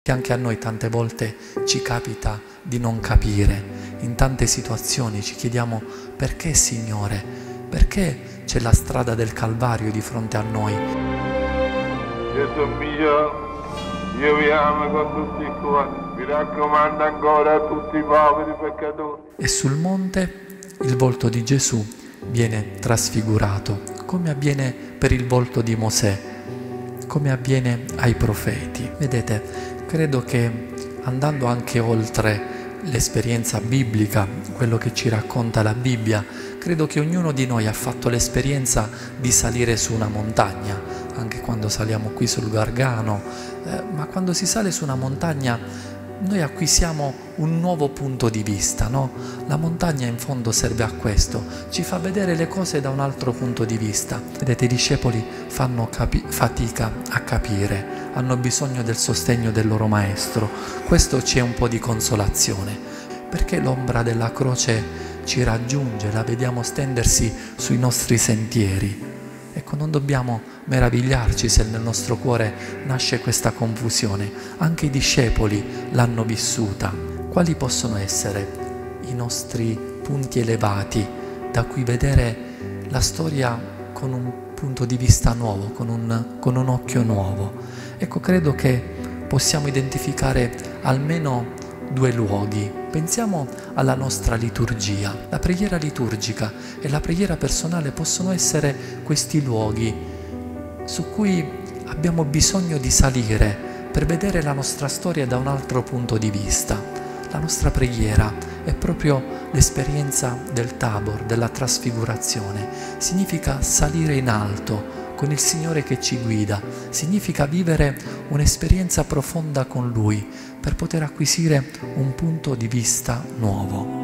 E anche a noi tante volte ci capita di non capire. In tante situazioni ci chiediamo: perché, Signore? Perché c'è la strada del Calvario di fronte a noi? Gesù mio, io vi amo con tutti i cuori, vi raccomando ancora a tutti i poveri peccatori. E sul monte il volto di Gesù viene trasfigurato, come avviene per il volto di Mosè, come avviene ai profeti. Vedete, credo che andando anche oltre l'esperienza biblica, quello che ci racconta la Bibbia, credo che ognuno di noi ha fatto l'esperienza di salire su una montagna, anche quando saliamo qui sul Gargano, ma quando si sale su una montagna noi acquisiamo un nuovo punto di vista, no? La montagna in fondo serve a questo, ci fa vedere le cose da un altro punto di vista. Vedete, i discepoli fanno fatica a capire, hanno bisogno del sostegno del loro maestro. Questo c'è un po' di consolazione, perché l'ombra della croce ci raggiunge, la vediamo stendersi sui nostri sentieri. Ecco, non dobbiamo meravigliarci se nel nostro cuore nasce questa confusione. Anche i discepoli l'hanno vissuta. Quali possono essere i nostri punti elevati da cui vedere la storia con un punto di vista nuovo, con un occhio nuovo? Ecco, credo che possiamo identificare almeno due luoghi. Pensiamo alla nostra liturgia. La preghiera liturgica e la preghiera personale possono essere questi luoghi su cui abbiamo bisogno di salire per vedere la nostra storia da un altro punto di vista. La nostra preghiera è proprio l'esperienza del Tabor, della trasfigurazione. Significa salire in alto con il Signore che ci guida, significa vivere un'esperienza profonda con Lui per poter acquisire un punto di vista nuovo.